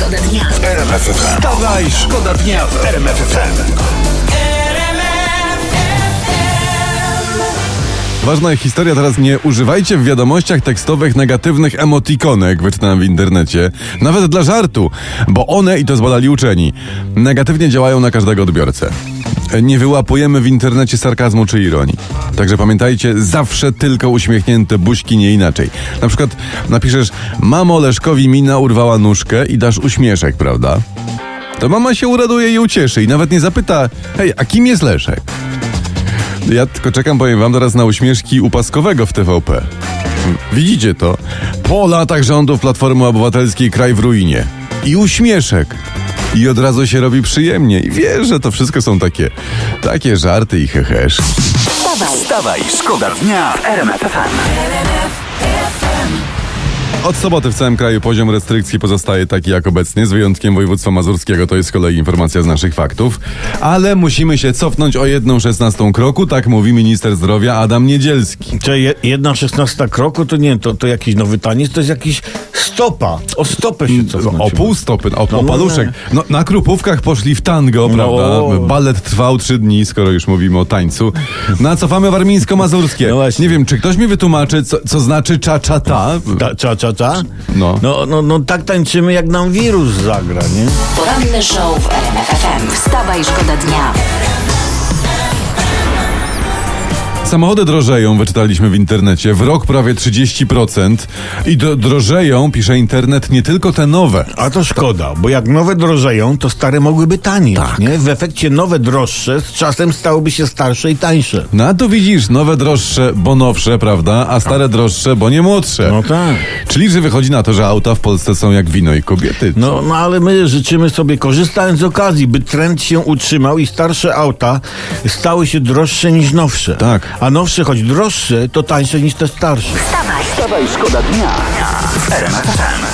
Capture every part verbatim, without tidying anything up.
Szkoda dnia w R M F F M. Wstawaj, szkoda dnia w R M F F M. Ważna historia teraz: nie używajcie w wiadomościach tekstowych negatywnych emotikonek, wyczytałem w internecie, nawet dla żartu, bo one, i to zbadali uczeni, negatywnie działają na każdego odbiorcę. Nie wyłapujemy w internecie sarkazmu czy ironii. Także pamiętajcie, zawsze tylko uśmiechnięte buźki, nie inaczej. Na przykład napiszesz: mamo, Leszkowi mina urwała nóżkę, i dasz uśmieszek, prawda? To mama się uraduje i ucieszy i nawet nie zapyta: hej, a kim jest Leszek? Ja tylko czekam, powiem wam, teraz na uśmieszki u Paskowego w T V P. Widzicie to? Po latach rządów Platformy Obywatelskiej kraj w ruinie. I uśmieszek. I od razu się robi przyjemnie. I wiesz, że to wszystko są takie, takie żarty i hehesz. Wstawaj, wstawaj, szkoda dnia w R M F F M. Od soboty w całym kraju poziom restrykcji pozostaje taki jak obecnie, z wyjątkiem województwa mazurskiego. To jest z kolei informacja z naszych faktów. Ale musimy się cofnąć o jedną szesnastą kroku, tak mówi minister zdrowia Adam Niedzielski. Czy je, jedna szesnasta kroku to nie, to, to jakiś nowy taniec, to jest jakiś stopa. O stopę się cofnąć. O pół stopy, o, no, o paluszek. No, na Krupówkach poszli w tango, no, prawda? Balet trwał trzy dni, skoro już mówimy o tańcu. No a cofamy warmińsko-mazurskie. No nie wiem, czy ktoś mi wytłumaczy, co, co znaczy cza-cza-ta? Ta, cza, cza, cza? No. No, no, no tak tańczymy, jak nam wirus zagra, nie? Poranny show w R M F F M. Wstawaj, szkoda dnia. Samochody drożeją, wyczytaliśmy w internecie, w rok prawie trzydzieści procent i do, drożeją, pisze internet, nie tylko te nowe. A to szkoda, bo jak nowe drożeją, to stare mogłyby tanieć, tak. nie? W efekcie nowe droższe z czasem stałyby się starsze i tańsze. No a tu widzisz, nowe droższe, bo nowsze, prawda? A stare droższe, bo nie młodsze. No tak. Czyli, że wychodzi na to, że auta w Polsce są jak wino i kobiety. No, no ale my życzymy sobie, korzystając z okazji, by trend się utrzymał i starsze auta stały się droższe niż nowsze. Tak. A nowsze, choć droższe, to tańsze niż te starsze. Wstawaj, wstawaj, szkoda dnia w R M F F M.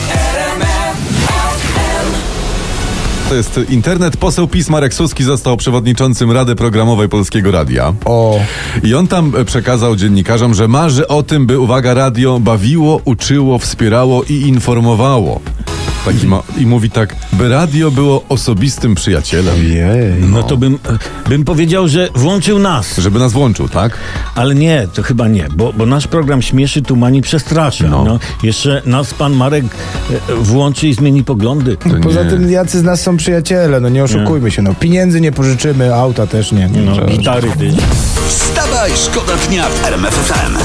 To jest internet. Poseł PiS Marek Suski został przewodniczącym Rady Programowej Polskiego Radia. O. I on tam przekazał dziennikarzom, że marzy o tym, by, uwaga, radio bawiło, uczyło, wspierało i informowało. Taki ma, I mówi tak, by radio było osobistym przyjacielem. Jej. No, no to bym, bym powiedział, że włączył nas. Żeby nas włączył, tak? Ale nie, to chyba nie, bo, bo nasz program śmieszy, tłumani, przestrasza. No. No. Jeszcze nas pan Marek e, włączy i zmieni poglądy. To Poza nie. tym jacy z nas są przyjaciele, no nie oszukujmy nie. się, no pieniędzy nie pożyczymy, auta też nie. nie no, gitary ty. Wstawaj, szkoda dnia w R M F F M.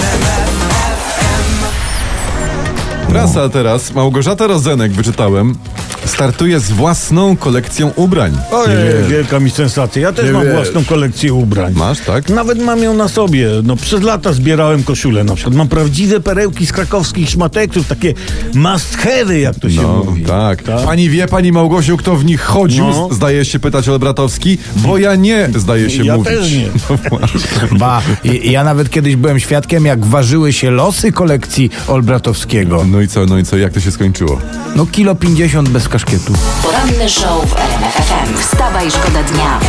Prasa teraz, Małgorzata Rozenek, wyczytałem, startuje z własną kolekcją ubrań. Ojej, wielka mi sensacja. Ja też Nie mam wiesz. własną kolekcję ubrań. Masz, tak? Nawet mam ją na sobie. No przez lata zbierałem koszule na przykład. Mam prawdziwe perełki z krakowskich szmateksów, takie must have'y, jak to się No, mówi. tak. Tak. Pani wie, pani Małgosiu, kto w nich chodził? No. Zdaje się pytać Olbratowski, bo ja nie, zdaje się Ja mówić. też nie. No właśnie. Ba, i- ja nawet kiedyś byłem świadkiem, jak ważyły się losy kolekcji Olbratowskiego. No i co, no i co, jak to się skończyło? No kilo pięćdziesiąt bez kaszkietu. Poranny show w R M F F M. Wstawaj, szkoda dnia.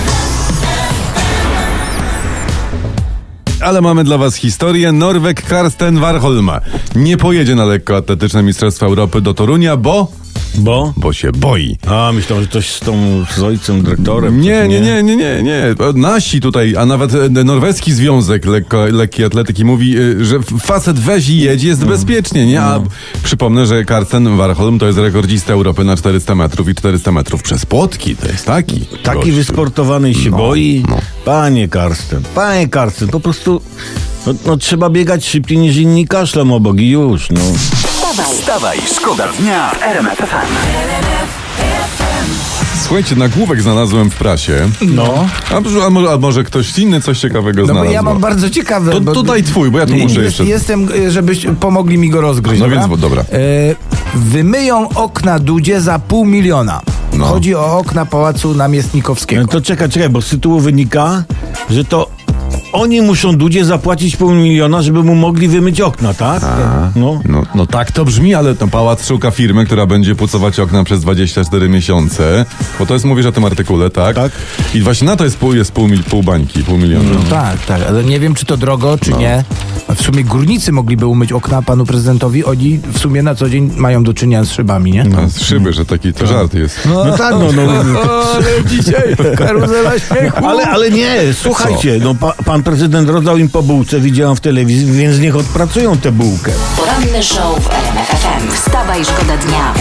Ale mamy dla was historię. Norweg Karsten Warholm nie pojedzie na lekkoatletyczne Mistrzostwa Europy do Torunia, bo... Bo? bo się boi. A, myślałem, że coś z tą, z ojcem, dyrektorem. Nie, coś, nie, nie, nie, nie, nie. Nasi tutaj, a nawet e, norweski związek lekko, lekkiej atletyki mówi, e, że facet weź i jedź, jest bezpiecznie, nie? A przypomnę, że Karsten Warholm to jest rekordzista Europy na czterysta metrów i czterysta metrów przez płotki. To jest taki. Taki gościu. wysportowany i się No, boi. no. Panie Karsten, panie Karsten, po prostu no, no, trzeba biegać szybciej niż inni kaszlą obok i już, no. Wstawaj, wstawaj, szkoda dnia w R M F F M. Słuchajcie, nagłówek znalazłem w prasie. No. A, a, może, a może ktoś inny coś ciekawego No bo znalazł? ja mam bardzo ciekawe... To, bo- to daj twój, bo ja tu muszę Jest, jeszcze... Jestem, żebyś pomogli mi go rozgryźć. No dobra? więc, dobra. E, wymyją okna Dudzie za pół miliona. No. Chodzi o okna Pałacu Namiestnikowskiego. No to czekaj, czekaj, bo z tytułu wynika, że to oni muszą Dudzie zapłacić pół miliona, żeby mu mogli wymyć okna, tak? No. No, no tak to brzmi, ale ten pałac szuka firmy, która będzie pucować okna przez dwadzieścia cztery miesiące. Bo to jest, mówisz o tym artykule, tak? Tak. I właśnie na to jest pół, jest pół, mil, pół bańki, pół miliona. No tak, tak, ale nie wiem, czy to drogo, czy No. nie. A w sumie górnicy mogliby umyć okna panu prezydentowi, oni w sumie na co dzień mają do czynienia z szybami, nie? A z szyby, że taki to żart jest. No tak, no, no. Ale dzisiaj karuzela śmiechu. Ale, ale nie, słuchajcie, no, pa, pan prezydent rozdał im po bułce, widziałam w telewizji, więc niech odpracują tę bułkę. Poranny show w R M F F M. Wstawaj, szkoda dnia.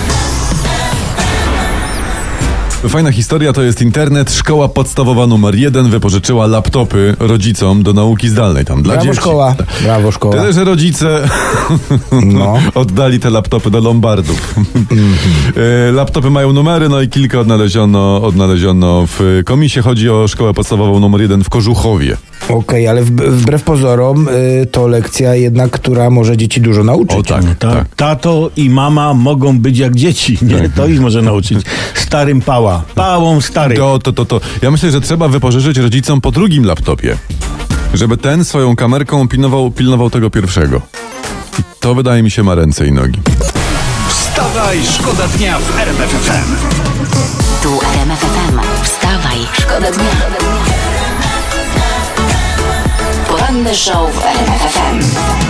Fajna historia to jest internet. Szkoła podstawowa numer jeden wypożyczyła laptopy rodzicom do nauki zdalnej. Tam dla Brawo dzieci. szkoła, brawo szkoła. Tyle, że rodzice No. oddali te laptopy do lombardów. E, laptopy mają numery, no i kilka odnaleziono, odnaleziono w komisie. Chodzi o szkołę podstawową numer jeden w Kożuchowie. Okej, ale w, wbrew pozorom y, to lekcja jednak, która może dzieci dużo nauczyć. O tak, Tak. tak. Tato i mama mogą być jak dzieci, nie? To ich może nauczyć. Starym pała. Pałą starym. To, to, to, to. Ja myślę, że trzeba wypożyczyć rodzicom po drugim laptopie, żeby ten swoją kamerką pilnował, pilnował tego pierwszego. I to wydaje mi się ma ręce i nogi. Wstawaj, szkoda dnia w R M F F M. Tu R M F F M. Wstawaj, szkoda dnia. Poranny show w R M F F M.